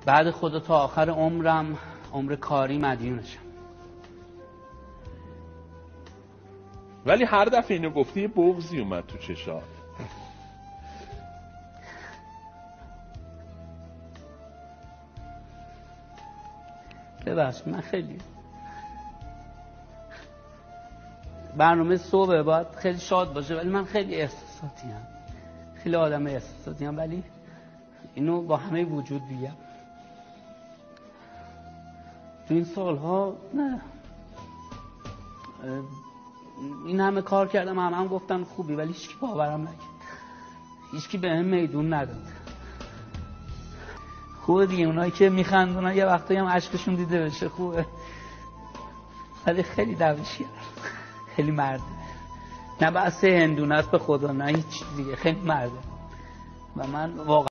بعد خدا تا آخر عمرم، عمر کاری، مدیونشم. ولی هر دفعه اینو گفتی یه بغضی اومد تو چشات. ببخشید من خیلی برنامه صبح باید خیلی شاد باشه، ولی من خیلی احساساتی ام، خیلی آدم احساساتی ام، ولی اینو با همه وجود بگم تو این سالها نه این همه کار کردم، هم گفتن خوبی، ولی هیچکی باورم نکرد، هیچکی بهم میدون نداد. خوبه دیگه اونایی که میخندونن یه وقتایی هم اشکشون دیده بشه، خوبه، ولی خیلی درویشی خیلی مرده، نه بحث هندونه است به خدا، نه هیچ دیگه، خیلی مرده و من واقعا